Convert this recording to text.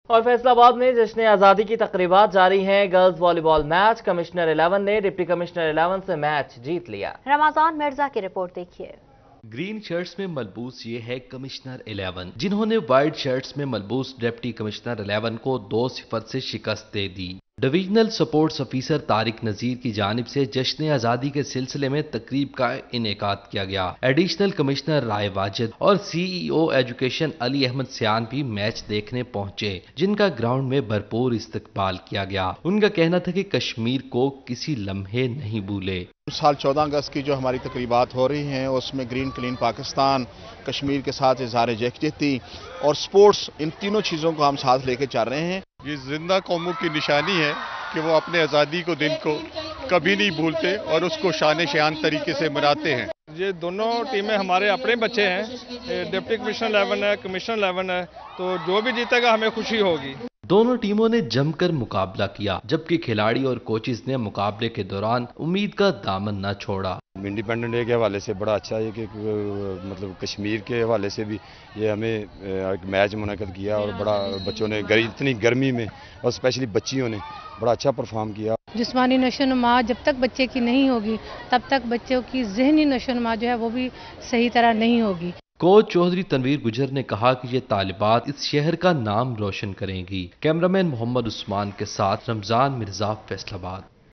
اور فیصل آباد میں جشن آزادی کی تقریبات جاری ہیں۔ گرلز والی بال میچ کمشنر 11 نے ڈپٹی کمشنر 11 سے میچ جیت لیا۔ رمضان مرزا کی رپورٹ دیکھیے۔ گرین شرٹس میں ملبوس یہ ہے کمشنر 11 جنہوں نے وائٹ شرٹس میں ملبوس ڈپٹی کمشنر 11 کو 2-0 سے شکست دے دی۔ Divisional sports officer Tariq Nazir کی جانب سے جشن آزادی کے سلسلے میں تقریب کا انعقاد کیا گیا۔ ایڈیشنل کمشنر رائے واجد اور سی ای او ایجوکیشن علی احمد سیان بھی میچ دیکھنے پہنچے، جن کا گراؤنڈ میں بھرپور استقبال کیا گیا۔ ان کا کہنا تھا کہ کشمیر کو کسی لمحے نہیں بھولے۔ سال 14 اگست کی جو ہماری تقریبات ہو رہی ہیں اس میں گرین کلین پاکستان، کشمیر کے ساتھ اظہار یکجہتی اور سپورٹس، ان تینوں چیزوں کو ہم ساتھ لے کے چل رہے ہیں۔ یہ زندہ قوموں کی نشانی ہے کہ وہ اپنے آزادی کو دن کو کبھی نہیں بھولتے اور اس کو شان شان طریقے سے مناتے ہیں۔ یہ دونوں ٹیمیں ہمارے اپنے بچے ہیں، ڈپٹی کمشنر 11 ہے، کمشنر 11 ہے، تو جو بھی جیتے گا ہمیں خوشی ہوگی۔ دونوں ٹیموں نے جم کر مقابلہ کیا، جبکہ کھلاڑی اور کوچز نے مقابلے کے دوران امید کا دامن نہ چھوڑا۔ انڈیپینڈنٹ ڈے کے حوالے سے بڑا اچھا ہے کہ مطلب کشمیر کے حوالے سے بھی یہ ہمیں ایک میچ منعقد کیا اور بڑا بچوں نے اتنی گرمی میں اور اسپیشلی بچیوں نے بڑا اچھا پرفارم کیا۔ جسمانی نشو و نما جب تک بچے کی نہیں ہوگی تب تک بچوں کی ذہنی نشو و نما جو ہے وہ بھی صحیح طرح نہیں ہوگی۔ کوچ چودھری تنویر گجر نے کہا کہ یہ طالبات اس شہر کا نام روشن کریں گی۔ کیمرامین محمد عثمان کے ساتھ رمضان مرزا، فیصل آباد۔